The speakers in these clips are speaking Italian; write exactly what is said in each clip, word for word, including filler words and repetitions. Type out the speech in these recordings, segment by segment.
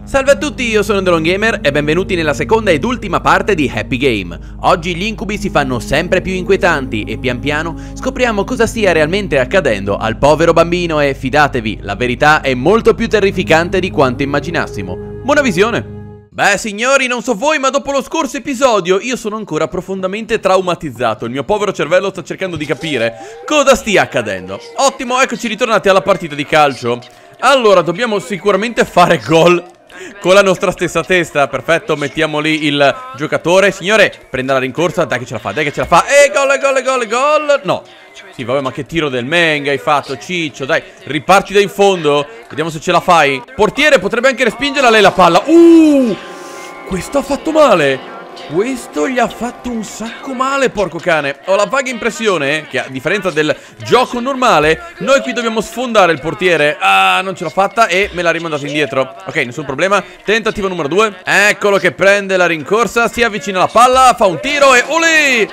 Salve a tutti, io sono TheLongGamer e benvenuti nella seconda ed ultima parte di Happy Game. Oggi gli incubi si fanno sempre più inquietanti e pian piano scopriamo cosa stia realmente accadendo al povero bambino e fidatevi, la verità è molto più terrificante di quanto immaginassimo. Buona visione! Beh signori, non so voi, ma dopo lo scorso episodio io sono ancora profondamente traumatizzato. Il mio povero cervello sta cercando di capire cosa stia accadendo. Ottimo, eccoci ritornati alla partita di calcio. Allora, dobbiamo sicuramente fare gol con la nostra stessa testa. Perfetto, mettiamo lì il giocatore. Signore, prenda la rincorsa, dai che ce la fa, dai che ce la fa. E gol, gol, gol, gol. No. Sì, vabbè, ma che tiro del Menga hai fatto, Ciccio. Dai, riparti da in fondo. Vediamo se ce la fai. Portiere, potrebbe anche respingerla lei la palla. Uh, questo ha fatto male. Questo gli ha fatto un sacco male, porco cane. Ho la vaga impressione che, a differenza del gioco normale, noi qui dobbiamo sfondare il portiere. Ah, non ce l'ha fatta e me l'ha rimandata indietro. Ok, nessun problema. Tentativo numero due. Eccolo che prende la rincorsa, si avvicina alla palla, fa un tiro e olè!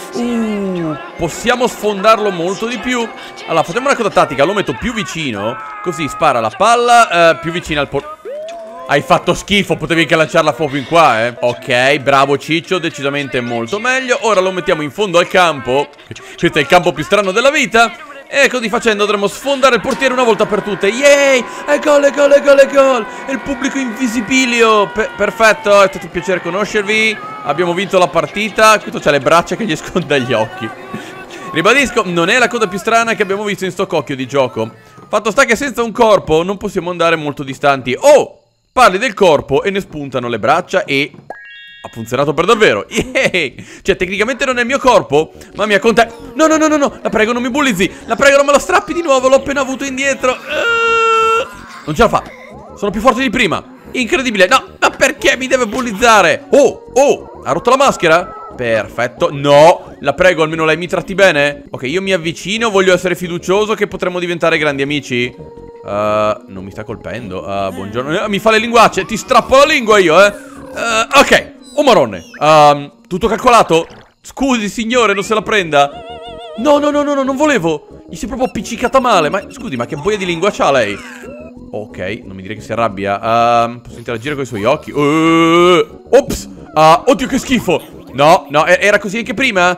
Uh, possiamo sfondarlo molto di più. Allora, facciamo una cosa tattica, lo metto più vicino, così spara la palla uh, più vicino al portiere. Hai fatto schifo, potevi anche lanciarla proprio in qua, eh. Ok, bravo Ciccio, decisamente molto meglio. Ora lo mettiamo in fondo al campo. Questo è il campo più strano della vita. E così facendo dovremo sfondare il portiere una volta per tutte. Yay! È gol, è gol, è gol, è gol! E il pubblico invisibilio. Pe perfetto, è stato un piacere conoscervi. Abbiamo vinto la partita. Questo c'ha le braccia che gli escono dagli occhi. Ribadisco, non è la cosa più strana che abbiamo visto in sto cocchio di gioco. Fatto sta che senza un corpo non possiamo andare molto distanti. Oh! Parli del corpo e ne spuntano le braccia e... ha funzionato per davvero. Yay! Cioè, tecnicamente non è il mio corpo, ma mi acconta... No, no, no, no, no, la prego non mi bullizzi. La prego non me lo strappi di nuovo, l'ho appena avuto indietro. uh... Non ce la fa. Sono più forte di prima. Incredibile. No, ma perché mi deve bullizzare? Oh, oh, ha rotto la maschera? Perfetto. No, la prego, almeno lei mi tratti bene. Ok, io mi avvicino, voglio essere fiducioso che potremmo diventare grandi amici. Uh, non mi sta colpendo. uh, Buongiorno, uh, mi fa le linguacce. Ti strappo la lingua io, eh uh, ok, oh marone. uh, Tutto calcolato. Scusi signore, non se la prenda. No, no, no, no, no, non volevo. Gli si è proprio appiccicata male. Ma scusi, ma che boia di lingua c'ha lei? Ok, non mi dire che si arrabbia. uh, Posso interagire con i suoi occhi. uh, Ops, uh, oddio che schifo. No, no, era così anche prima.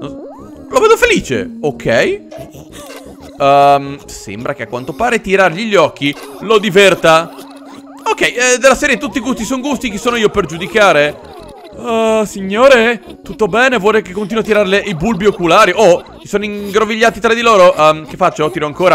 Lo vedo felice. Ok. Um, sembra che a quanto pare tirargli gli occhi lo diverta. Ok, eh, della serie tutti i gusti sono gusti, chi sono io per giudicare? Uh, signore, tutto bene? Vorrei che continui a tirarle i bulbi oculari. Oh, si sono ingrovigliati tra di loro. um, Che faccio? Tiro ancora.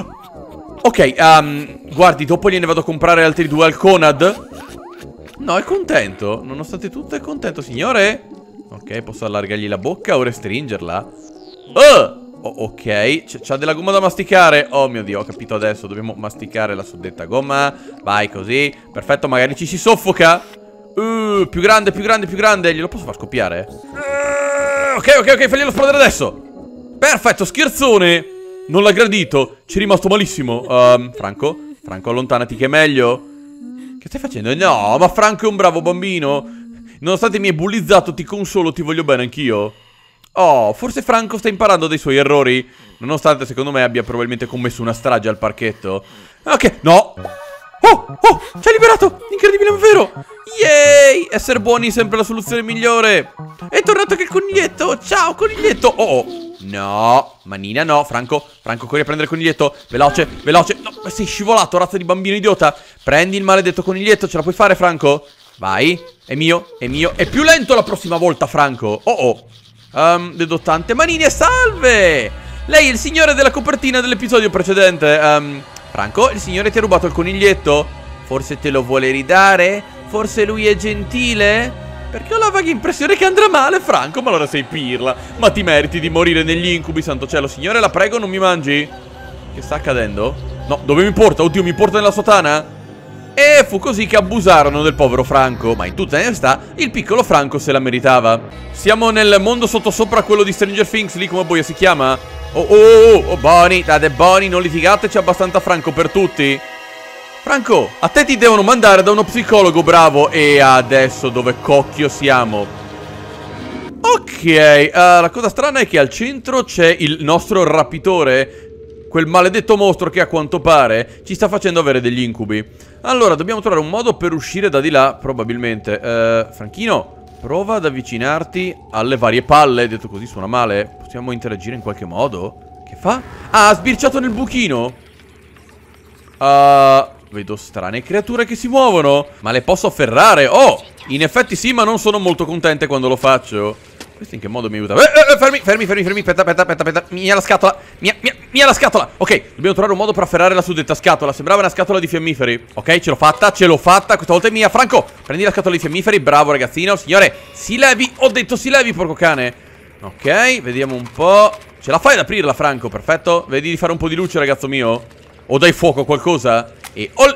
Ok, um, guardi, dopo gliene vado a comprare altri due al Conad. No, è contento. Nonostante tutto è contento, signore. Ok, posso allargargli la bocca o restringerla. Uh! Oh, ok, c'ha della gomma da masticare. Oh mio Dio, ho capito adesso. Dobbiamo masticare la suddetta gomma. Vai così, perfetto, magari ci si soffoca. uh, Più grande, più grande, più grande. Glielo posso far scoppiare? uh, Ok, ok, ok, faglielo esplodere adesso. Perfetto, scherzone. Non l'ha gradito, ci è rimasto malissimo. um, Franco, Franco allontanati che è meglio. Che stai facendo? No, ma Franco è un bravo bambino. Nonostante mi hai bullizzato, ti consolo, ti voglio bene anch'io. Oh, forse Franco sta imparando dai suoi errori. Nonostante secondo me abbia probabilmente commesso una strage al parchetto. Ok, no. Oh, oh, ci ha liberato. Incredibile, ma vero. Yay, essere buoni è sempre la soluzione migliore. È tornato anche il coniglietto. Ciao coniglietto. Oh, oh. No, manina no. Franco, Franco corri a prendere il coniglietto. Veloce, veloce. No, ma sei scivolato, razza di bambino idiota. Prendi il maledetto coniglietto. Ce la puoi fare, Franco? Vai, è mio, è mio. È più lento la prossima volta, Franco. Oh, oh. Um, vedo tante manine, salve! Lei è il signore della copertina dell'episodio precedente. um, Franco, il signore ti ha rubato il coniglietto. Forse te lo vuole ridare? Forse lui è gentile? Perché ho la vaga impressione che andrà male, Franco. Ma allora sei pirla. Ma ti meriti di morire negli incubi, santo cielo. Signore, la prego, non mi mangi. Che sta accadendo? No, dove mi porta? Oddio, mi porta nella sua tana? E fu così che abusarono del povero Franco. Ma in tutta onestà, il piccolo Franco se la meritava. Siamo nel mondo sottosopra quello di Stranger Things, lì come boia si chiama? Oh, oh, oh, oh, Bonnie, date Bonnie, non litigate, c'è abbastanza Franco per tutti. Franco, a te ti devono mandare da uno psicologo, bravo. E adesso dove cocchio siamo? Ok, uh, la cosa strana è che al centro c'è il nostro rapitore. quel maledetto mostro che a quanto pare ci sta facendo avere degli incubi. Allora, dobbiamo trovare un modo per uscire da di là, probabilmente. eh, Franchino, prova ad avvicinarti alle varie palle. Detto così suona male. Possiamo interagire in qualche modo? Che fa? Ah, ha sbirciato nel buchino. Uh, vedo strane creature che si muovono. Ma le posso afferrare? Oh, in effetti sì, ma non sono molto contente quando lo faccio. Questo in che modo mi aiuta? Eh, eh, fermi, fermi, fermi, fermi. Aspetta, aspetta, aspetta, aspetta. Mia la scatola. Mia, mia, mia la scatola. Ok, dobbiamo trovare un modo per afferrare la suddetta scatola. Sembrava una scatola di fiammiferi. Ok, ce l'ho fatta, ce l'ho fatta. Questa volta è mia. Franco, prendi la scatola di fiammiferi. Bravo ragazzino. Signore, si levi. Ho detto si levi, porco cane. Ok, vediamo un po'. Ce la fai ad aprirla, Franco? Perfetto. Vedi di fare un po' di luce, ragazzo mio? O dai fuoco a qualcosa? E... Oh...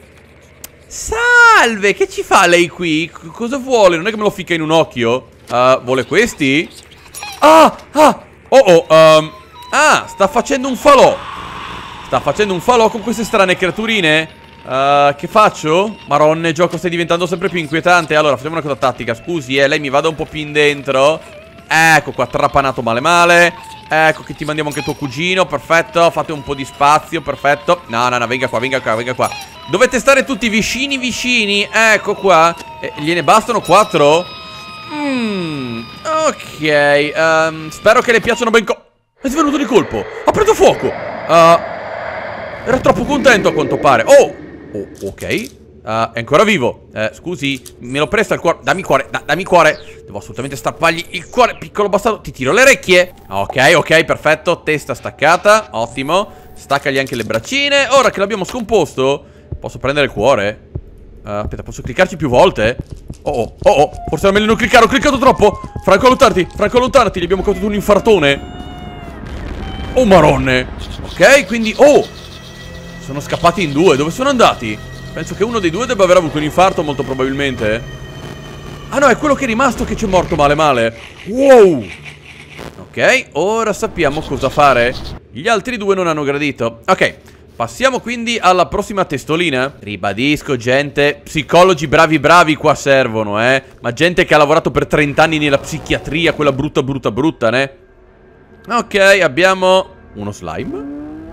Salve, che ci fa lei qui? C cosa vuole? Non è che me lo ficca in un occhio? Uh, vuole questi? Ah, ah, oh oh, um, ah, sta facendo un falò. Sta facendo un falò con queste strane creaturine. uh, Che faccio? Maronne, gioco, stai diventando sempre più inquietante. Allora, facciamo una cosa tattica. Scusi, eh, lei mi vada un po' più in dentro. Ecco qua, trapanato male male. Ecco che ti mandiamo anche tuo cugino. Perfetto, fate un po' di spazio. Perfetto. No, no, no, venga qua, venga qua, venga qua. Dovete stare tutti vicini, vicini. Ecco qua. eh, Gliene bastano quattro? Mm, ok, um, spero che le piacciono ben co... È svenuto di colpo. Ha preso fuoco. uh, Era troppo contento a quanto pare. Oh, oh ok. uh, È ancora vivo. uh, Scusi, me lo presta il cuore? Dammi il cuore, da, dammi il cuore. Devo assolutamente strappargli il cuore, piccolo bastardo. Ti tiro le orecchie. Ok, ok, perfetto. Testa staccata, ottimo. Staccagli anche le braccine. Ora che l'abbiamo scomposto, posso prendere il cuore? Uh, aspetta, posso cliccarci più volte? Oh oh, oh oh, forse era meglio non cliccare, ho cliccato troppo. Franco, allontanati, Franco, allontanati. Gli abbiamo causato un infartone. Oh maronne. Ok, quindi, oh, sono scappati in due, dove sono andati? Penso che uno dei due debba aver avuto un infarto, molto probabilmente. Ah no, è quello che è rimasto che ci è morto male male. Wow. Ok, ora sappiamo cosa fare. Gli altri due non hanno gradito. Ok, passiamo quindi alla prossima testolina. Ribadisco, gente, psicologi bravi bravi qua servono, eh. Ma gente che ha lavorato per trenta anni nella psichiatria, quella brutta brutta brutta, né? Ok, abbiamo uno slime.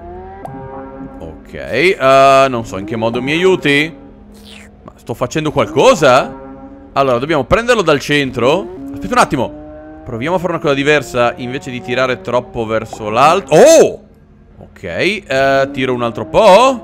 Ok, uh, non so in che modo mi aiuti. Ma sto facendo qualcosa? Allora, dobbiamo prenderlo dal centro. Aspetta un attimo. Proviamo a fare una cosa diversa. Invece di tirare troppo verso l'alto. Oh! Ok, uh, tiro un altro po'.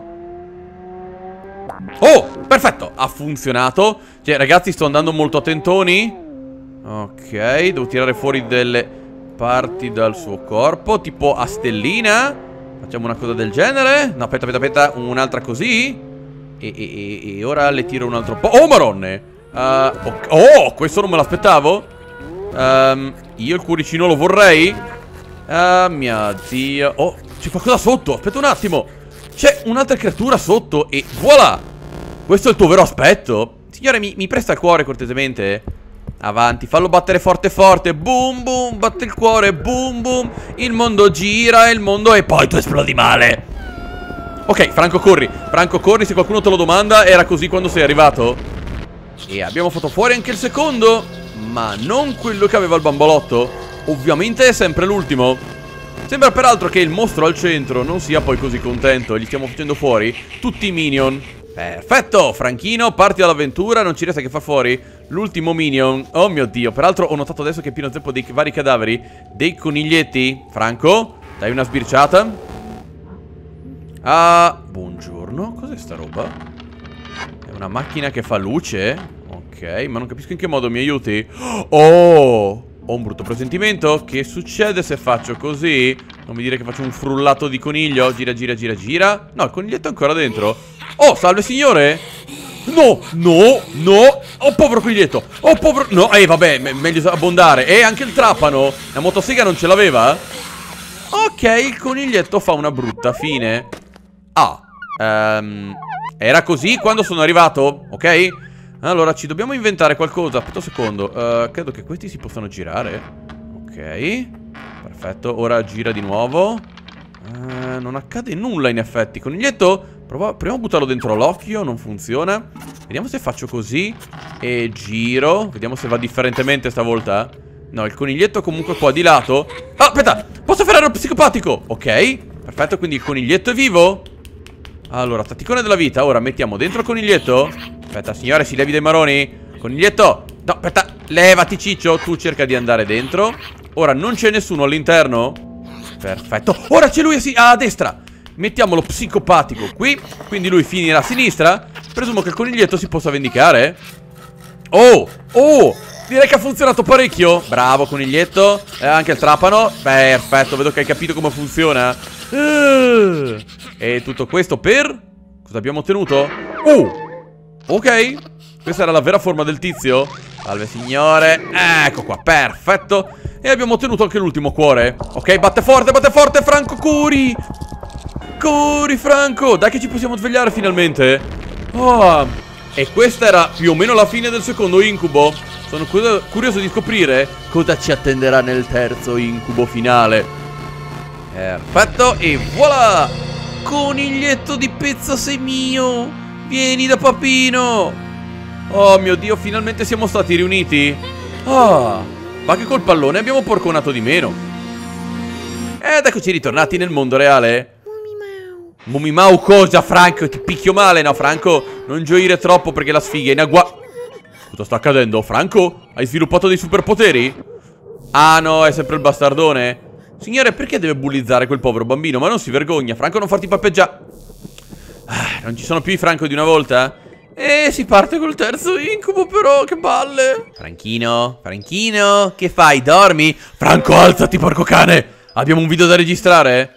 Oh, perfetto, ha funzionato. Cioè, ragazzi, sto andando molto a tentoni. Ok, devo tirare fuori delle parti dal suo corpo, tipo a stellina. Facciamo una cosa del genere. No, aspetta, aspetta, aspetta, un'altra così. E, e, e ora le tiro un altro po'. Oh, maronne. uh, okay. Oh, questo non me l'aspettavo. um, Io il cuoricino lo vorrei. Ah, mio Dio. Oh, c'è qualcosa sotto, aspetta un attimo. C'è un'altra creatura sotto e voilà. Questo è il tuo vero aspetto? Signore, mi, mi presta il cuore cortesemente? Avanti, fallo battere forte forte. Boom boom, batte il cuore. Boom boom. Il mondo gira, il mondo... E poi tu esplodi male. Ok, Franco corri. Franco corri, se qualcuno te lo domanda. Era così quando sei arrivato? E abbiamo fatto fuori anche il secondo. Ma non quello che aveva il bambolotto. Ovviamente è sempre l'ultimo. Sembra peraltro che il mostro al centro non sia poi così contento. Gli stiamo facendo fuori tutti i minion. Perfetto, Franchino, parti dall'avventura. Non ci resta che far fuori l'ultimo minion. Oh mio Dio, peraltro ho notato adesso che è pieno zeppo dei vari cadaveri dei coniglietti. Franco, dai una sbirciata. Ah, buongiorno. Cos'è sta roba? È una macchina che fa luce? Ok, ma non capisco in che modo mi aiuti. Oh, ho un brutto presentimento. Che succede se faccio così? Non mi dire che faccio un frullato di coniglio. Gira, gira, gira, gira. No, il coniglietto è ancora dentro. Oh, salve signore. No, no, no. Oh, povero coniglietto. Oh, povero... No, eh, vabbè, me meglio abbondare. E anche il trapano. La motosega non ce l'aveva? Ok, il coniglietto fa una brutta fine. Ah, um, era così quando sono arrivato, ok? Allora, ci dobbiamo inventare qualcosa. Aspetta un secondo. uh, Credo che questi si possano girare. Ok, perfetto, ora gira di nuovo. uh, Non accade nulla in effetti. Coniglietto, prova, proviamo a buttarlo dentro l'occhio. Non funziona. Vediamo se faccio così e giro. Vediamo se va differentemente stavolta. No, il coniglietto comunque qua di lato. Ah, aspetta, posso fare lo psicopatico. Ok, Perfetto, quindi il coniglietto è vivo. Allora, tatticone della vita. Ora mettiamo dentro il coniglietto. Aspetta, signore, si levi dai maroni. Coniglietto. No, aspetta, levati, ciccio. Tu cerca di andare dentro. Ora non c'è nessuno all'interno. Perfetto. Ora c'è lui a, a destra. Mettiamolo psicopatico qui. Quindi lui finirà a sinistra. Presumo che il coniglietto si possa vendicare. Oh, oh, direi che ha funzionato parecchio. Bravo coniglietto. E anche il trapano. Perfetto, vedo che hai capito come funziona. uh. E tutto questo per... Cosa abbiamo ottenuto? Oh, ok. Questa era la vera forma del tizio. Salve signore. Ecco qua, perfetto. E abbiamo ottenuto anche l'ultimo cuore. Ok, batte forte, batte forte, Franco, curi. Curi, Franco. Dai che ci possiamo svegliare finalmente. Oh, e questa era più o meno la fine del secondo incubo. Sono curioso di scoprire cosa ci attenderà nel terzo incubo finale. Perfetto, e voilà. Coniglietto di pezza, sei mio. Vieni da papino. Oh mio Dio, finalmente siamo stati riuniti. Ah, ma che col pallone abbiamo porconato di meno. Ed eccoci ritornati nel mondo reale. Mumimau cosa, Franco? Ti picchio male. No, Franco, non gioire troppo perché la sfiga è in agua. Cosa sta accadendo? Franco, hai sviluppato dei superpoteri? Ah no, è sempre il bastardone. Signore, perché deve bullizzare quel povero bambino? Ma non si vergogna, Franco, non farti pappeggiare. ah, Non ci sono più i Franco di una volta? E si parte col terzo incubo però, che balle. Franchino, Franchino, che fai? Dormi? Franco, alzati, porco cane. Abbiamo un video da registrare?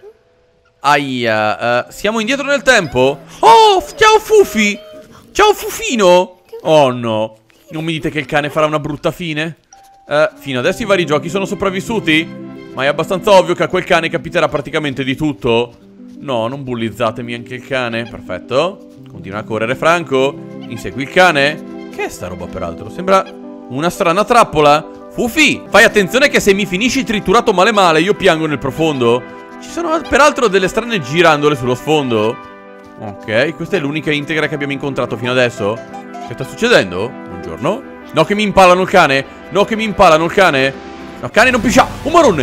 Aia, uh, siamo indietro nel tempo? Oh, ciao Fufi. Ciao Fufino. Oh no, non mi dite che il cane farà una brutta fine? uh, Fino adesso i vari giochi sono sopravvissuti, ma è abbastanza ovvio che a quel cane capiterà praticamente di tutto. No, non bullizzatemi anche il cane. Perfetto. Continua a correre Franco. Insegui il cane. Che è sta roba peraltro? Sembra una strana trappola. Fufi, fai attenzione che se mi finisci triturato male male io piango nel profondo. Ci sono peraltro delle strane girandole sullo sfondo. Ok, questa è l'unica integra che abbiamo incontrato fino adesso. Che sta succedendo? Buongiorno. No che mi impalano il cane. No che mi impalano il cane. No cane non piscia. Un marone.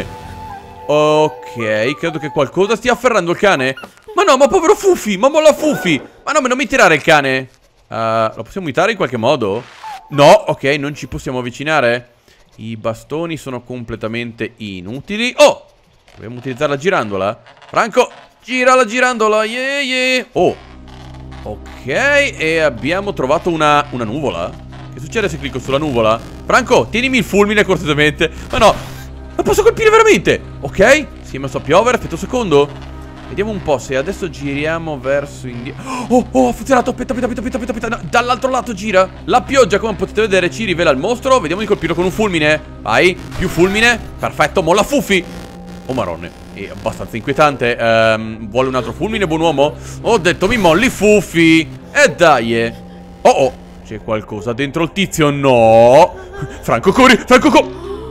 Ok, credo che qualcosa stia afferrando il cane. Ma no, ma povero Fufi. Ma molla Fufi. Ma no, ma non mi tirare il cane. uh, Lo possiamo imitare in qualche modo? No, ok, non ci possiamo avvicinare. I bastoni sono completamente inutili. Oh, dobbiamo utilizzare la girandola. Franco, gira la girandola. Yeah, yeah. Oh, ok, e abbiamo trovato una, una nuvola. Che succede se clicco sulla nuvola? Franco, tienimi il fulmine cortesemente. Ma no, ma posso colpire veramente? Ok, si è messo a piovere, aspetta un secondo. Vediamo un po' se adesso giriamo verso indietro. Oh, oh, ha funzionato, aspetta, aspetta, aspetta, aspetta, aspetta. No, dall'altro lato gira. La pioggia, come potete vedere, ci rivela il mostro. Vediamo di colpirlo con un fulmine. Vai, più fulmine. Perfetto, molla Fufi. Oh marone, è abbastanza inquietante. um, Vuole un altro fulmine, buon uomo? Ho detto mi molli Fufi. E dai. Oh oh, c'è qualcosa dentro il tizio. No. Franco corri, Franco corri.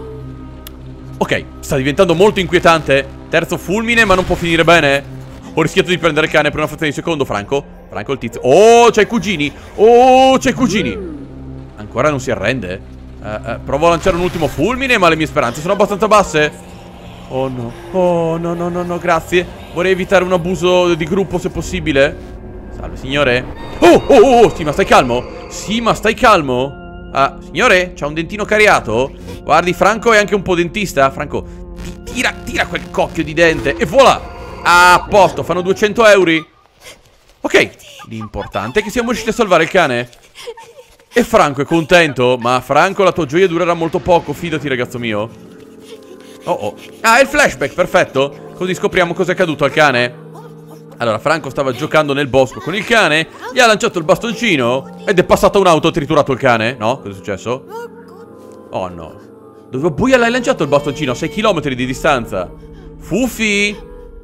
Ok, sta diventando molto inquietante. Terzo fulmine, ma non può finire bene. Ho rischiato di prendere il cane per una frazione di secondo. Franco, Franco il tizio. Oh, c'è i cugini. Oh, c'è i cugini. Ancora non si arrende. uh, uh, Provo a lanciare un ultimo fulmine, ma le mie speranze sono abbastanza basse. Oh no, oh no, no, no, no, grazie. Vorrei evitare un abuso di gruppo se possibile. Salve signore. Oh, oh, oh, oh, sì ma stai calmo. Sì ma stai calmo. Ah, signore, c'ha un dentino cariato? Guardi, Franco è anche un po' dentista. Franco, tira, tira quel cocchio di dente. E voilà. Ah, a posto, fanno duecento euro. Ok, l'importante è che siamo riusciti a salvare il cane. E Franco è contento. Ma Franco, la tua gioia durerà molto poco, fidati ragazzo mio. Oh oh. Ah, è il flashback, perfetto. Così scopriamo cosa è accaduto al cane. Allora, Franco stava giocando nel bosco con il cane. Gli ha lanciato il bastoncino ed è passata un'auto, ha triturato il cane. No? Cosa è successo? Oh no. Dove buia l'hai lanciato il bastoncino? A sei chilometri di distanza. Fufi.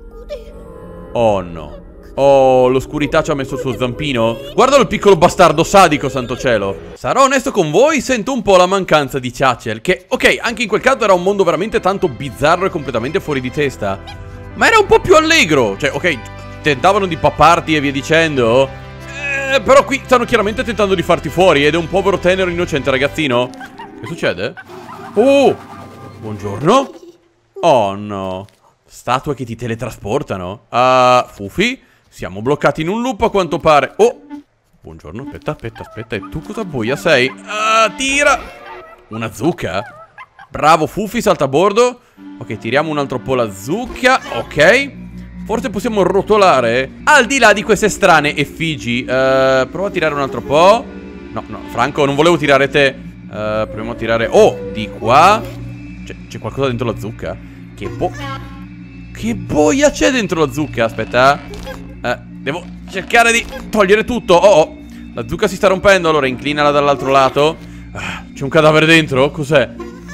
Oh no. Oh, l'oscurità ci ha messo il suo zampino. Guardalo il piccolo bastardo sadico, santo cielo. Sarò onesto con voi, sento un po' la mancanza di Chachel. Che, ok, anche in quel caso era un mondo veramente tanto bizzarro e completamente fuori di testa, ma era un po' più allegro. Cioè, ok, tentavano di papparti e via dicendo, eh, però qui stanno chiaramente tentando di farti fuori. Ed è un povero tenero innocente ragazzino. Che succede? Oh, buongiorno. Oh no. statue che ti teletrasportano. Uh, Fufi, siamo bloccati in un loop a quanto pare. Oh, buongiorno, aspetta, aspetta, aspetta. E tu cosa boia sei? Uh, tira! Una zucca? Bravo Fufi, salta a bordo. Ok, tiriamo un altro po' la zucca. Ok. Forse possiamo rotolare al di là di queste strane effigi. uh, Prova a tirare un altro po'. No, no, Franco, non volevo tirare te. uh, Proviamo a tirare. Oh, di qua c'è qualcosa dentro la zucca. Che bo... Che boia c'è dentro la zucca? Aspetta, uh, devo cercare di togliere tutto. Oh, oh, la zucca si sta rompendo. Allora inclinala dall'altro lato. uh, C'è un cadavere dentro? Cos'è?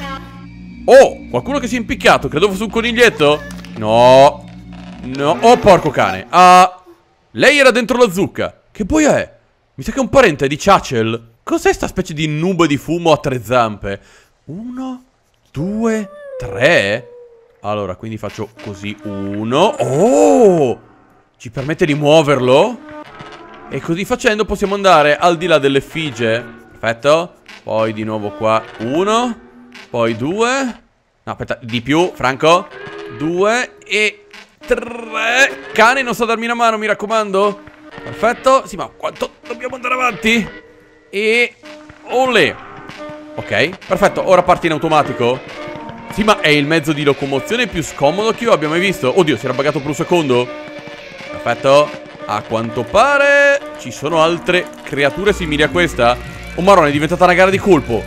Oh, qualcuno che si è impiccato. Credo fosse un coniglietto. No. No, oh porco cane. uh, Lei era dentro la zucca. Che boia è? Mi sa che è un parente di Chachel. Cos'è sta specie di nube di fumo a tre zampe? Uno, due, tre. Allora, quindi faccio così. Uno. Oh, ci permette di muoverlo. E così facendo possiamo andare al di là dell'effigie. Perfetto. Poi di nuovo qua. Uno. Poi due. No, aspetta, di più, Franco. Due e tre. Cane, non sa darmi una mano, mi raccomando. Perfetto. Sì, ma quanto dobbiamo andare avanti? E... olè. Ok, perfetto, ora parte in automatico. Sì, ma è il mezzo di locomozione più scomodo che io abbia mai visto. Oddio, si era buggato per un secondo. Perfetto. A quanto pare ci sono altre creature simili a questa. Oh marone, è diventata una gara di colpo.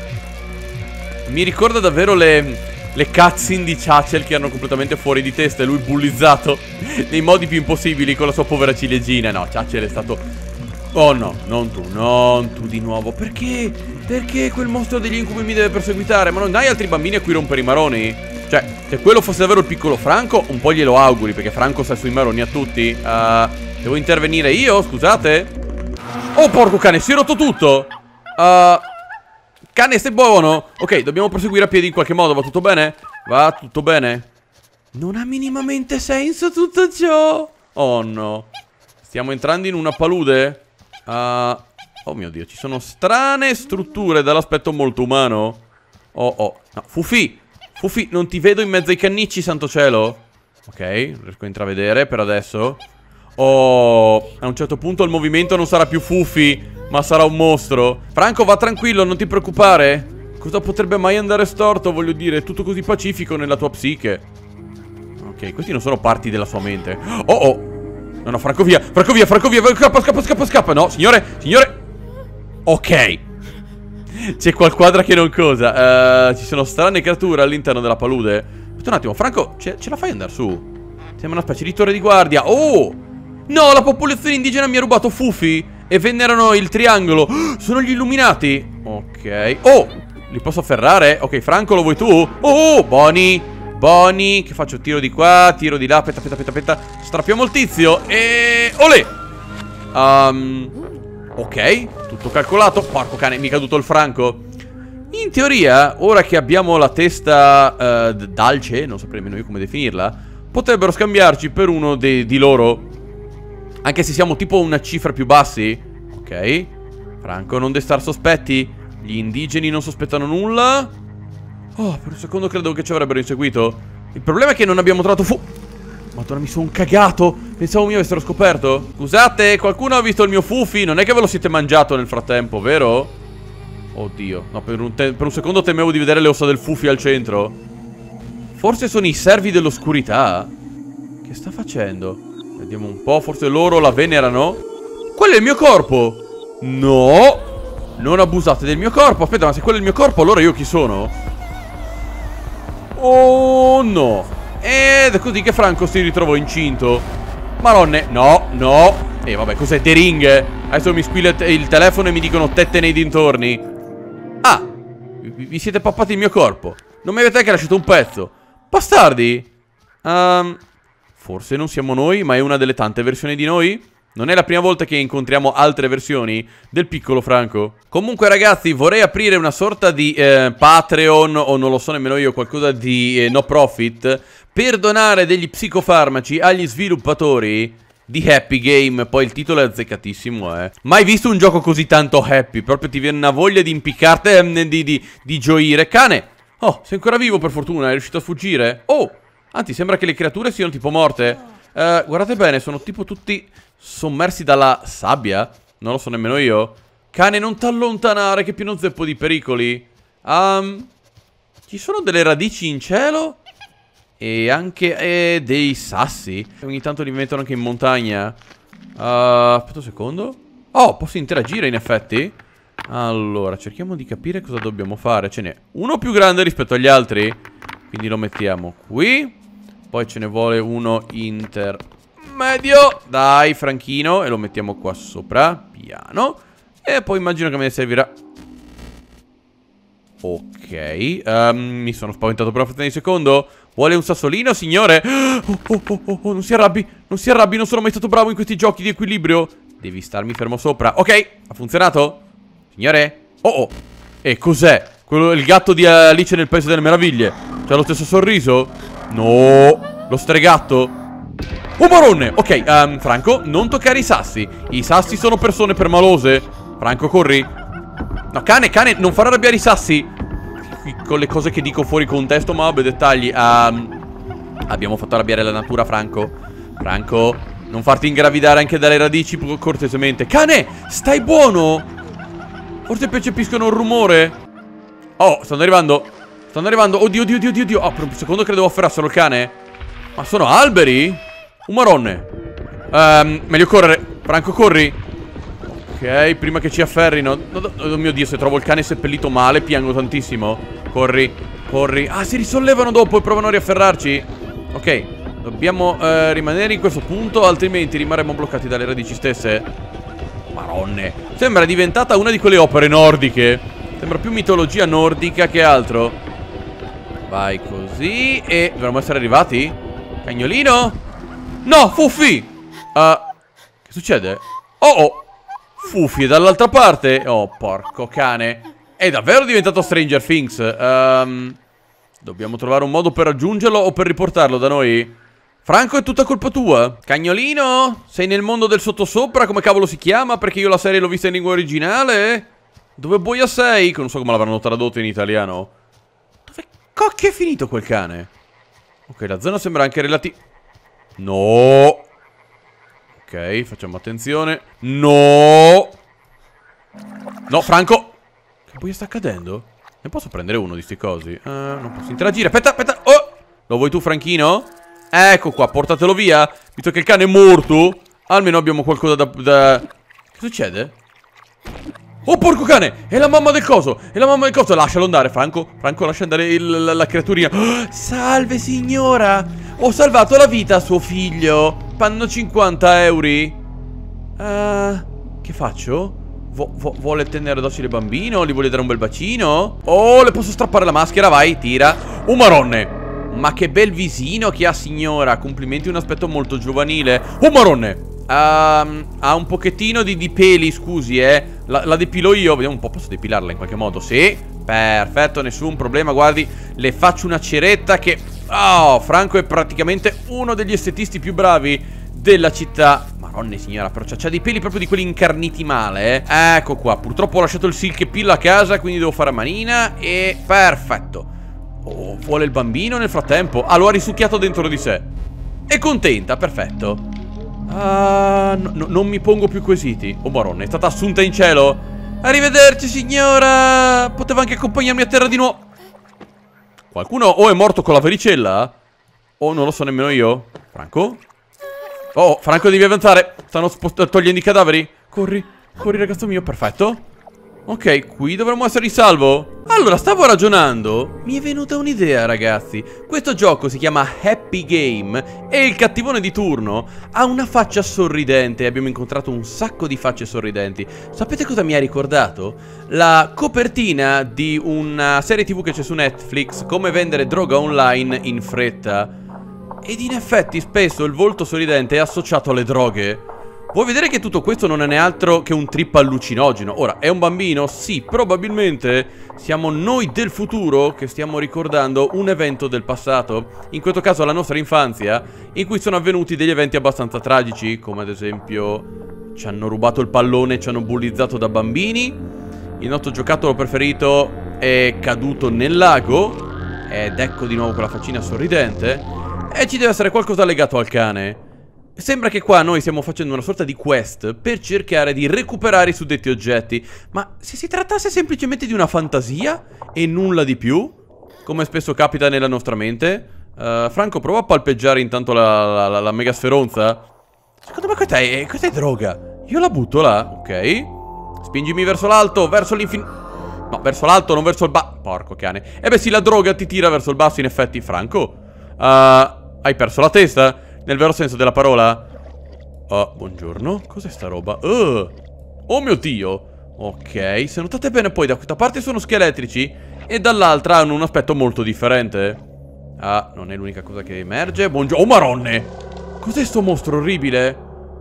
Mi ricorda davvero le... le cutscene di Chachel che erano completamente fuori di testa e lui bullizzato nei modi più impossibili con la sua povera ciliegina. No, Chachel è stato... oh no, non tu, non tu di nuovo. Perché? Perché quel mostro degli incubi mi deve perseguitare? Ma non hai altri bambini a cui rompere i maroni? Cioè, se quello fosse davvero il piccolo Franco, un po' glielo auguri, perché Franco sta sui maroni a tutti. uh, Devo intervenire io, scusate. Oh porco cane, si è rotto tutto. uh, Cane, stai buono? Ok, dobbiamo proseguire a piedi in qualche modo. Va tutto bene? Va tutto bene? Non ha minimamente senso tutto ciò. Oh no. Stiamo entrando in una palude. uh, Oh mio Dio, ci sono strane strutture dall'aspetto molto umano. Oh oh no, Fufi, Fufi, non ti vedo in mezzo ai cannicci, santo cielo. Ok, riesco a intravedere per adesso. Oh, a un certo punto il movimento non sarà più Fufi, ma sarà un mostro. Franco, va tranquillo, non ti preoccupare. Cosa potrebbe mai andare storto, voglio dire, è tutto così pacifico nella tua psiche. Ok, questi non sono parti della sua mente. Oh oh. No no, Franco via, Franco via, Franco via. Scappa, scappa, scappa, scappa. No, signore, signore. Ok. C'è qualquadra che non cosa. uh, Ci sono strane creature all'interno della palude. Aspetta un attimo, Franco, ce, ce la fai andare su? Sembra una specie di torre di guardia. Oh no, la popolazione indigena mi ha rubato Fufi e venerano il triangolo. Sono gli illuminati. Ok. Oh, li posso afferrare? Ok, Franco, lo vuoi tu? Oh, Bonnie, Bonnie, che faccio? Tiro di qua, tiro di là. Aspetta, aspetta, aspetta, aspetta. Strappiamo il tizio e... olè. um, Ok, tutto calcolato. Porco cane, mi è caduto il franco. In teoria, ora che abbiamo la testa uh, dalce, non saprei nemmeno io come definirla, potrebbero scambiarci per uno de di loro. Anche se siamo tipo una cifra più bassi. Ok, Franco, non destar sospetti. Gli indigeni non sospettano nulla. Oh, per un secondo credo che ci avrebbero inseguito. Il problema è che non abbiamo trovato fu... Madonna, mi sono cagato. Pensavo mi avessero scoperto. Scusate, qualcuno ha visto il mio Fufi? Non è che ve lo siete mangiato nel frattempo, vero? Oddio, no, per un, per un secondo temevo di vedere le ossa del Fufi al centro. Forse sono i servi dell'oscurità. Che sta facendo? Vediamo un po', forse loro la venerano. Quello è il mio corpo. No, non abusate del mio corpo. Aspetta, ma se quello è il mio corpo, allora io chi sono? Oh no. Ed è così che Franco si ritrovò incinto. Maronne, no, no. E eh, vabbè, cos'è The Ring? Adesso mi squilla il telefono e mi dicono tette nei dintorni. Ah, vi siete pappati il mio corpo. Non mi avete anche lasciato un pezzo. Bastardi. um, Forse non siamo noi, ma è una delle tante versioni di noi. Non è la prima volta che incontriamo altre versioni del piccolo Franco. Comunque ragazzi, vorrei aprire una sorta di eh, Patreon, o non lo so nemmeno io, qualcosa di eh, no profit, per donare degli psicofarmaci agli sviluppatori di Happy Game. Poi il titolo è azzeccatissimo, eh. Mai visto un gioco così tanto happy? Proprio ti viene una voglia di impiccarti, eh, di, di, di gioire. Cane! Oh, sei ancora vivo per fortuna, è riuscito a sfuggire. Oh, Anzi, sembra che le creature siano tipo morte. uh, Guardate bene, sono tipo tutti sommersi dalla sabbia. Non lo so nemmeno io. Cane, non t'allontanare, che è pieno zeppo di pericoli. um, Ci sono delle radici in cielo e anche eh, dei sassi. Ogni tanto li mettono anche in montagna. uh, Aspetta un secondo. Oh, posso interagire in effetti. Allora, cerchiamo di capire cosa dobbiamo fare. Ce n'è uno più grande rispetto agli altri, quindi lo mettiamo qui. Poi ce ne vuole uno intermedio. Dai, Franchino. E lo mettiamo qua sopra, piano. E poi immagino che me ne servirà. Ok, um, mi sono spaventato per una frazione di secondo. Vuole un sassolino, signore? Oh, oh, oh, oh, oh, non si arrabbi, non si arrabbi, non sono mai stato bravo in questi giochi di equilibrio. Devi starmi fermo sopra. Ok, ha funzionato? Signore? Oh, oh. E cos'è? Quello, il gatto di Alice nel Paese delle Meraviglie. C'ha lo stesso sorriso? No, lo stregatto. Oh, marone. Ok, um, Franco, non toccare i sassi. I sassi sono persone permalose. Franco, corri. No, cane, cane, non far arrabbiare i sassi. Con le cose che dico fuori contesto, ma vabbè, dettagli. um, Abbiamo fatto arrabbiare la natura, Franco. Franco, non farti ingravidare anche dalle radici, cortesemente. Cane, stai buono? Forse percepiscono un rumore. Oh, stanno arrivando. Stanno arrivando, oddio, oddio, oddio, oddio. Oh, per un secondo credevo afferrassero il cane. Ma sono alberi? Un marone. um, Meglio correre, Franco, corri. Ok, prima che ci afferrino. Oh mio Dio, se trovo il cane seppellito male piango tantissimo. Corri, corri. Ah, si risollevano dopo e provano a riafferrarci. Ok, dobbiamo eh, rimanere in questo punto, altrimenti rimarremo bloccati dalle radici stesse. Maronne, sembra diventata una di quelle opere nordiche. Sembra più mitologia nordica che altro. Vai così. E dovremmo essere arrivati? Cagnolino? No, Fuffi. uh, Che succede? Oh oh, Fuffi è dall'altra parte. Oh, porco cane. È davvero diventato Stranger Things. um, Dobbiamo trovare un modo per raggiungerlo o per riportarlo da noi. Franco, è tutta colpa tua. Cagnolino, sei nel mondo del sottosopra, come cavolo si chiama? Perché io la serie l'ho vista in lingua originale. Dove boia sei? Che non so come l'avranno tradotto in italiano. Dove cocchio è finito quel cane? Ok, la zona sembra anche relativa. No. Ok, facciamo attenzione. No. No, Franco. Che boia sta accadendo? Ne posso prendere uno di sti cosi? Uh, non posso interagire. Aspetta, aspetta. Oh, lo vuoi tu, Franchino? Ecco qua, portatelo via. Visto che il cane è morto, almeno abbiamo qualcosa da... da... Che succede? Oh, porco cane! È la mamma del coso! È la mamma del coso! Lascialo andare, Franco. Franco, lascia andare il, la, la creaturina. Oh, salve, signora! Ho salvato la vita a suo figlio. Panno cinquanta euro. Uh, che faccio? Vu vu vuole tenere docile il bambino? Gli vuole dare un bel bacino? Oh, le posso strappare la maschera? Vai, tira. Oh, marone! Ma che bel visino che ha, signora. Complimenti, un aspetto molto giovanile. Oh, marone! Um, ha un pochettino di, di peli, scusi, eh. La, la depilo io. Vediamo un po', posso depilarla in qualche modo? Sì, perfetto, nessun problema. Guardi, le faccio una ceretta che... Oh, Franco è praticamente uno degli estetisti più bravi della città. Madonna, signora, però c'ha dei peli proprio di quelli incarniti male, eh. Ecco qua, purtroppo ho lasciato il silk pill a casa, quindi devo fare a manina. E perfetto. Oh, vuole il bambino nel frattempo. Ah, lo ha risucchiato dentro di sé. È contenta, perfetto. Ah, no, no, non mi pongo più quesiti. Oh, maronna, è stata assunta in cielo. Arrivederci, signora. Poteva anche accompagnarmi a terra di nuovo. Qualcuno o è morto con la varicella o non lo so nemmeno io. Franco? Oh, Franco, devi avanzare. Stanno togliendo i cadaveri. Corri, corri, ragazzo mio, perfetto. Ok, qui dovremmo essere in salvo. Allora, stavo ragionando. Mi è venuta un'idea, ragazzi. Questo gioco si chiama Happy Game e il cattivone di turno ha una faccia sorridente. Abbiamo incontrato un sacco di facce sorridenti. Sapete cosa mi ha ricordato? La copertina di una serie tv che c'è su Netflix, Come vendere droga online in fretta. Ed in effetti spesso il volto sorridente è associato alle droghe. Vuoi vedere che tutto questo non è né altro che un trip allucinogeno? Ora, è un bambino? Sì, probabilmente siamo noi del futuro che stiamo ricordando un evento del passato, in questo caso la nostra infanzia, in cui sono avvenuti degli eventi abbastanza tragici, come ad esempio ci hanno rubato il pallone e ci hanno bullizzato da bambini, il nostro giocattolo preferito è caduto nel lago, ed ecco di nuovo quella faccina sorridente. E ci deve essere qualcosa legato al cane. Sembra che qua noi stiamo facendo una sorta di quest per cercare di recuperare i suddetti oggetti. Ma se si trattasse semplicemente di una fantasia e nulla di più, come spesso capita nella nostra mente. uh, Franco, prova a palpeggiare intanto la, la, la, la mega sferonza. Secondo me questa è, questa è droga. Io la butto là, ok. Spingimi verso l'alto, verso l'infinito. No, verso l'alto, non verso il basso. Porco cane. E beh sì, la droga ti tira verso il basso in effetti. Franco, uh, hai perso la testa, nel vero senso della parola. uh, Buongiorno, cos'è sta roba? Uh, oh mio Dio. Ok, se notate bene poi da questa parte sono scheletrici e dall'altra hanno un aspetto molto differente. Ah, non è l'unica cosa che emerge. Buongiorno. Oh maronne, cos'è sto mostro orribile?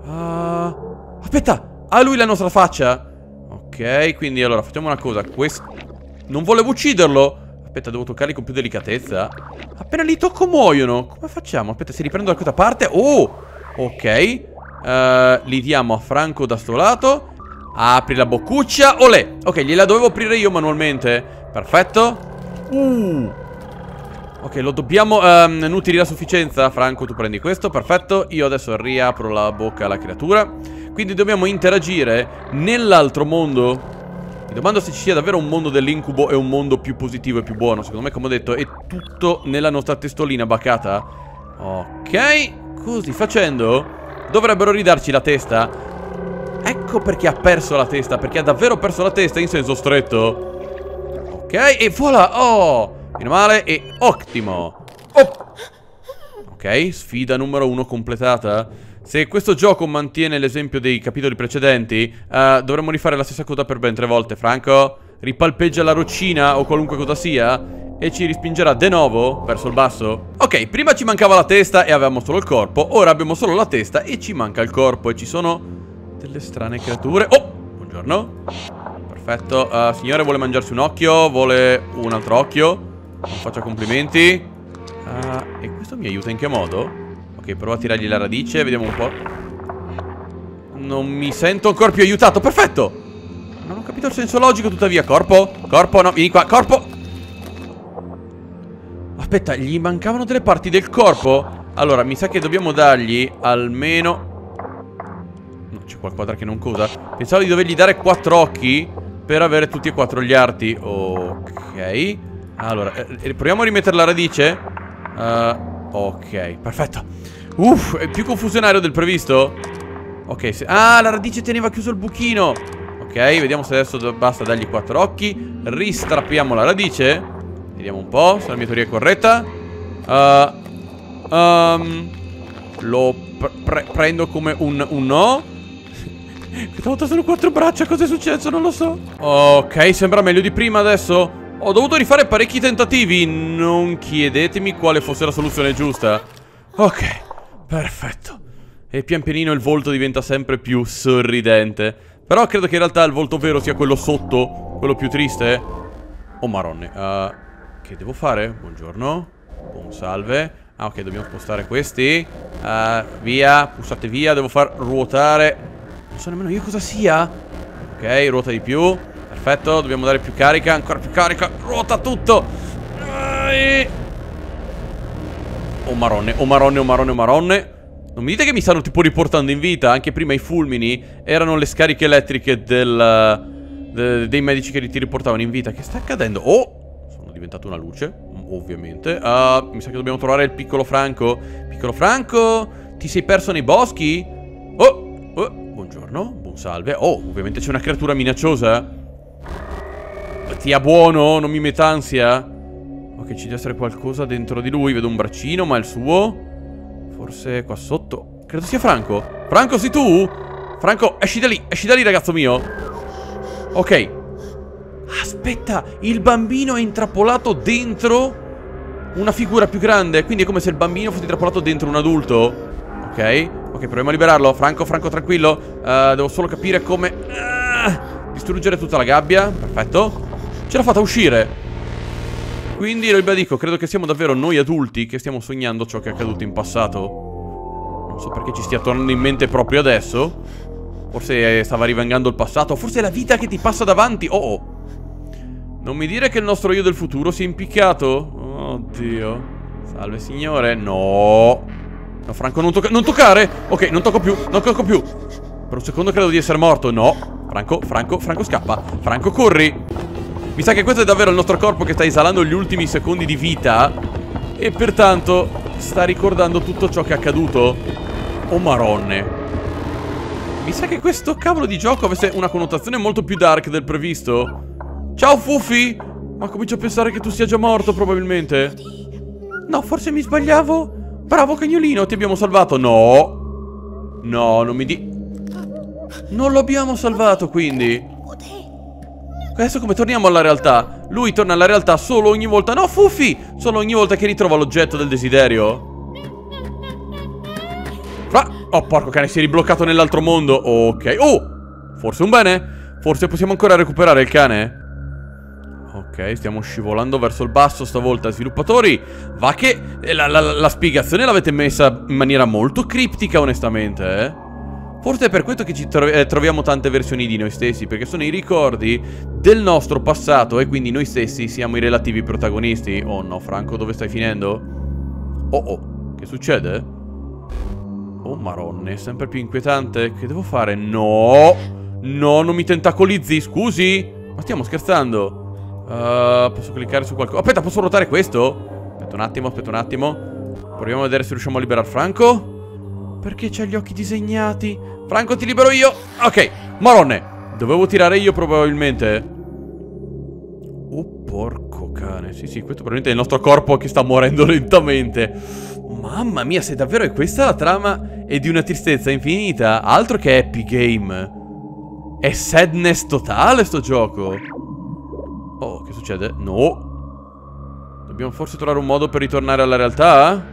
uh, Aspetta, ha lui la nostra faccia? Ok, quindi allora facciamo una cosa. Questo non volevo ucciderlo. Aspetta, devo toccarli con più delicatezza. Appena li tocco muoiono. Come facciamo? Aspetta, se riprendo da questa parte. Oh, ok. uh, Li diamo a Franco da sto lato. Apri la boccuccia. Olè. Ok, gliela dovevo aprire io manualmente. Perfetto. Uh Ok, lo dobbiamo um, nutrire a sufficienza. Franco, tu prendi questo, perfetto. Io adesso riapro la bocca alla creatura. Quindi dobbiamo interagire nell'altro mondo. Mi domando se ci sia davvero un mondo dell'incubo e un mondo più positivo e più buono. Secondo me, come ho detto, è tutto nella nostra testolina bacata. Ok, così facendo dovrebbero ridarci la testa. Ecco perché ha perso la testa, perché ha davvero perso la testa in senso stretto. Ok, e voilà. Oh, meno male, e ottimo. Oh. Ok, sfida numero uno completata. Se questo gioco mantiene l'esempio dei capitoli precedenti, uh, dovremmo rifare la stessa cosa per ben tre volte. Franco, ripalpeggia la roccina o qualunque cosa sia e ci rispingerà de nuovo verso il basso. Ok, prima ci mancava la testa e avevamo solo il corpo. Ora abbiamo solo la testa e ci manca il corpo. E ci sono delle strane creature. Oh, buongiorno. Perfetto, uh, signore vuole mangiarsi un occhio, vuole un altro occhio. Non faccia complimenti. uh, E questo mi aiuta in che modo? Ok, provo a tirargli la radice, vediamo un po'. Non mi sento ancora più aiutato, perfetto. Non ho capito il senso logico tuttavia. Corpo, corpo, no, vieni qua, corpo. Aspetta, gli mancavano delle parti del corpo. Allora, mi sa che dobbiamo dargli almeno... No, c'è qualcosa che non cosa. Pensavo di dovergli dare quattro occhi per avere tutti e quattro gli arti. Ok. Allora, eh, proviamo a rimettere la radice. uh, Ok, perfetto. Uff, è più confusionario del previsto. Ok, se... ah, la radice teneva chiuso il buchino. Ok, vediamo se adesso basta dargli quattro occhi. Ristrappiamo la radice. Vediamo un po' se la mia teoria è corretta. uh, um, Lo pre pre prendo come un, un no. Questa volta sono quattro braccia, cosa è successo? Non lo so. Ok, sembra meglio di prima adesso. Ho dovuto rifare parecchi tentativi. Non chiedetemi quale fosse la soluzione giusta. Ok, perfetto. E pian pianino il volto diventa sempre più sorridente. Però credo che in realtà il volto vero sia quello sotto, quello più triste. Oh maronne, uh, che devo fare? Buongiorno. Buon salve. Ah ok, dobbiamo spostare questi. uh, Via, pulsate via. Devo far ruotare. Non so nemmeno io cosa sia. Ok, ruota di più. Perfetto, dobbiamo dare più carica. Ancora più carica, ruota tutto. Oh maronne, oh maronne, oh maronne, oh maronne. Non mi dite che mi stanno tipo riportando in vita. Anche prima i fulmini erano le scariche elettriche del, de, dei medici che ti riportavano in vita. Che sta accadendo? Oh, sono diventato una luce, ovviamente. uh, Mi sa che dobbiamo trovare il piccolo Franco. Piccolo Franco, ti sei perso nei boschi? Oh, oh, buongiorno, buon salve. Oh, ovviamente c'è una creatura minacciosa. Tia buono, non mi metta ansia. Ok, ci deve essere qualcosa dentro di lui. Vedo un braccino, ma il suo... Forse qua sotto. Credo sia Franco. Franco, sei tu? Franco, esci da lì, esci da lì, ragazzo mio. Ok. Aspetta, il bambino è intrappolato dentro una figura più grande. Quindi è come se il bambino fosse intrappolato dentro un adulto. Ok, ok, proviamo a liberarlo. Franco, Franco, tranquillo. uh, Devo solo capire come uh, distruggere tutta la gabbia. Perfetto. Ce l'ha fatta uscire. Quindi ribadisco, credo che siamo davvero noi adulti che stiamo sognando ciò che è accaduto in passato. Non so perché ci stia tornando in mente proprio adesso. Forse stava rivangando il passato. Forse è la vita che ti passa davanti. Oh oh. Non mi dire che il nostro io del futuro si è impiccato. Oddio. Salve signore. No. No, Franco, non, tocca non toccare. Ok, non tocco più, non tocco più. Per un secondo credo di essere morto. No. Franco, Franco, Franco scappa. Franco, corri. Mi sa che questo è davvero il nostro corpo che sta esalando gli ultimi secondi di vita. E pertanto sta ricordando tutto ciò che è accaduto. Oh maronne. Mi sa che questo cavolo di gioco avesse una connotazione molto più dark del previsto. Ciao Fuffi. Ma comincio a pensare che tu sia già morto probabilmente. No, forse mi sbagliavo. Bravo cagnolino, ti abbiamo salvato. No. No, non mi di... Non lo abbiamo salvato quindi. Adesso come torniamo alla realtà? Lui torna alla realtà solo ogni volta... No, Fuffi! Solo ogni volta che ritrova l'oggetto del desiderio. Fra... Oh, porco cane, si è ribloccato nell'altro mondo. Ok. Oh! Forse un bene? Forse possiamo ancora recuperare il cane? Ok, stiamo scivolando verso il basso stavolta, sviluppatori. Va che... La, la, la spiegazione l'avete messa in maniera molto criptica, onestamente, eh? Forse è per questo che ci tro eh, troviamo tante versioni di noi stessi, perché sono i ricordi del nostro passato e quindi noi stessi siamo i relativi protagonisti. Oh no, Franco, dove stai finendo? Oh oh, che succede? Oh maronne, è sempre più inquietante. Che devo fare? No, no, non mi tentacolizzi, scusi. Ma stiamo scherzando? uh, Posso cliccare su qualcosa? Aspetta, posso ruotare questo? Aspetta un attimo, aspetta un attimo. Proviamo a vedere se riusciamo a liberare Franco. Perché c'ha gli occhi disegnati? Franco, ti libero io. Ok, maronne. Dovevo tirare io probabilmente. Oh, porco cane. Sì, sì, questo probabilmente è il nostro corpo che sta morendo lentamente. Mamma mia, se davvero è questa la trama è di una tristezza infinita. Altro che happy game. È sadness totale sto gioco. Oh, che succede? No. Dobbiamo forse trovare un modo per ritornare alla realtà?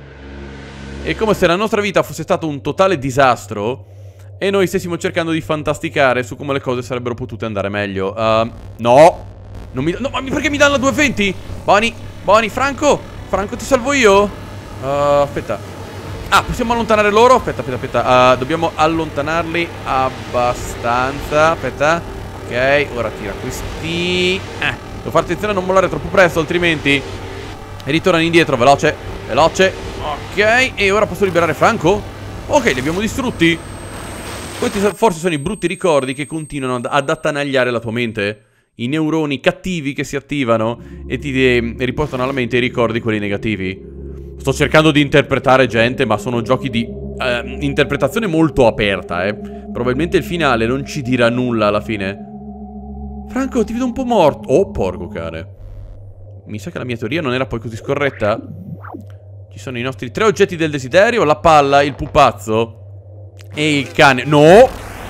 È come se la nostra vita fosse stato un totale disastro e noi stessimo cercando di fantasticare su come le cose sarebbero potute andare meglio. uh, No. Non mi... No, ma perché mi danno la duecentoventi? Boni, Boni, Franco. Franco, ti salvo io. uh, Aspetta. Ah, possiamo allontanare loro? Aspetta, aspetta, aspetta. uh, Dobbiamo allontanarli abbastanza. Aspetta. Ok, ora tira questi. Eh, devo fare attenzione a non mollare troppo presto, altrimenti ritornano indietro, veloce, veloce. Ok, e ora posso liberare Franco? Ok, li abbiamo distrutti. Questi forse sono i brutti ricordi che continuano ad, ad attanagliare la tua mente. I neuroni cattivi che si attivano e ti eh, riportano alla mente i ricordi, quelli negativi. Sto cercando di interpretare, gente, ma sono giochi di eh, interpretazione molto aperta, eh. Probabilmente il finale non ci dirà nulla alla fine. Franco, ti vedo un po' morto. Oh, porco cane. Mi sa che la mia teoria non era poi così scorretta. Ci sono i nostri tre oggetti del desiderio: la palla, il pupazzo e il cane. No!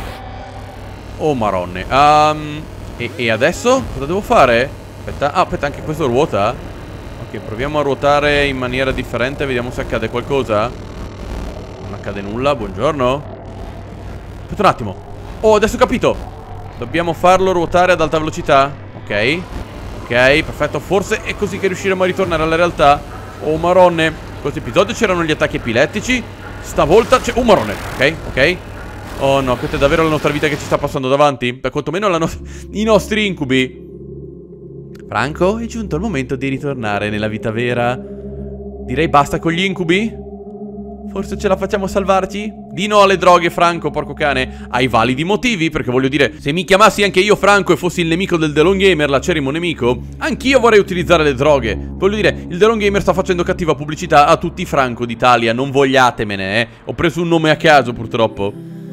Oh maronne. um, e, e adesso? Cosa devo fare? Aspetta. Ah, aspetta, anche questo ruota? Ok, proviamo a ruotare in maniera differente. Vediamo se accade qualcosa. Non accade nulla, buongiorno. Aspetta un attimo. Oh, adesso ho capito. Dobbiamo farlo ruotare ad alta velocità. Ok. Ok, perfetto. Forse è così che riusciremo a ritornare alla realtà. Oh maronne. In questo episodio c'erano gli attacchi epilettici. Stavolta c'è... Oh marone. Ok, ok. Oh no, questa è davvero la nostra vita che ci sta passando davanti. Per quantomeno la no... i nostri incubi. Franco, è giunto il momento di ritornare nella vita vera. Direi basta con gli incubi. Forse ce la facciamo a salvarci? Di no alle droghe, Franco, porco cane. Hai validi motivi, perché voglio dire, se mi chiamassi anche io Franco e fossi il nemico del The Lone Gamer, l'acerrimo nemico, anch'io vorrei utilizzare le droghe. Voglio dire, il The Lone Gamer sta facendo cattiva pubblicità a tutti i Franco d'Italia. Non vogliatemene, eh. Ho preso un nome a caso, purtroppo.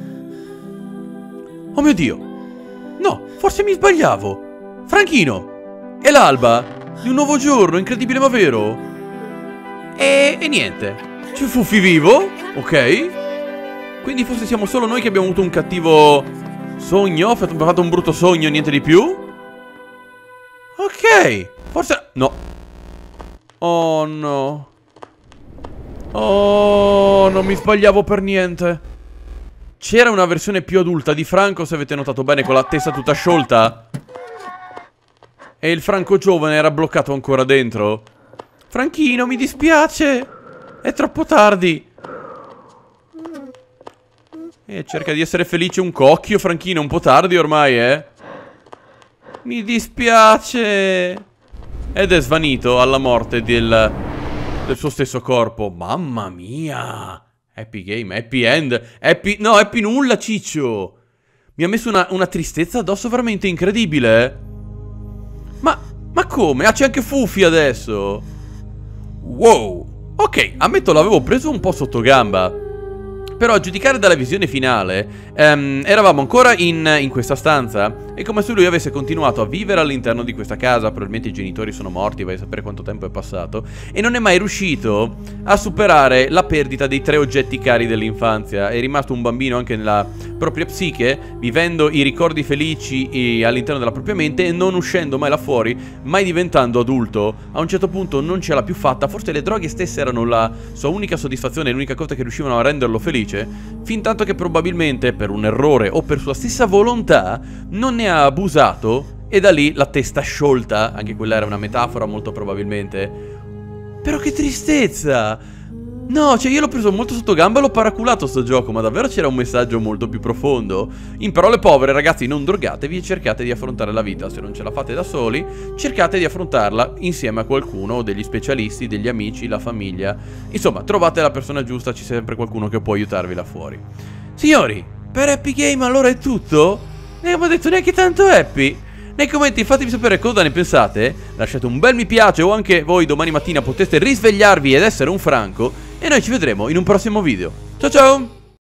Oh mio Dio. No, forse mi sbagliavo. Franchino, è l'alba di un nuovo giorno, incredibile ma vero. E, e niente. C'è Fuffi vivo, ok. Quindi forse siamo solo noi che abbiamo avuto un cattivo sogno. Abbiamo fatto un brutto sogno, niente di più. Ok. Forse... No. Oh no. Oh, non mi sbagliavo per niente. C'era una versione più adulta di Franco, se avete notato bene, con la testa tutta sciolta. E il Franco giovane era bloccato ancora dentro. Franchino, mi dispiace. È troppo tardi. E cerca di essere felice un cocchio, Franchino. Un po' tardi ormai, eh. Mi dispiace. Ed è svanito alla morte del, del suo stesso corpo. Mamma mia. Happy game, happy end, happy... No, happy nulla, ciccio. Mi ha messo una, una tristezza addosso veramente incredibile. Ma, ma come? Ah, c'è anche Fufi adesso. Wow. Ok, ammetto l'avevo preso un po' sotto gamba. Però a giudicare dalla visione finale, ehm, eravamo ancora in, in questa stanza. È come se lui avesse continuato a vivere all'interno di questa casa. Probabilmente i genitori sono morti, vai a sapere quanto tempo è passato. E non è mai riuscito a superare la perdita dei tre oggetti cari dell'infanzia. È rimasto un bambino anche nella propria psiche, vivendo i ricordi felici all'interno della propria mente e non uscendo mai là fuori, mai diventando adulto. A un certo punto non ce l'ha più fatta. Forse le droghe stesse erano la sua unica soddisfazione, l'unica cosa che riuscivano a renderlo felice. Fin tanto che probabilmente per un errore o per sua stessa volontà non ne ha abusato e da lì la testa sciolta. Anche quella era una metafora molto probabilmente. Però che tristezza. No, cioè io l'ho preso molto sotto gamba e l'ho paraculato sto gioco, ma davvero c'era un messaggio molto più profondo. In parole povere, ragazzi, non drogatevi e cercate di affrontare la vita. Se non ce la fate da soli, cercate di affrontarla insieme a qualcuno, degli specialisti, degli amici, la famiglia. Insomma, trovate la persona giusta, c'è sempre qualcuno che può aiutarvi là fuori. Signori, per Happy Game allora è tutto? Non abbiamo detto neanche tanto happy. Nei commenti fatemi sapere cosa ne pensate. Lasciate un bel mi piace, o anche voi domani mattina potete risvegliarvi ed essere un franco. E noi ci vedremo in un prossimo video. Ciao ciao!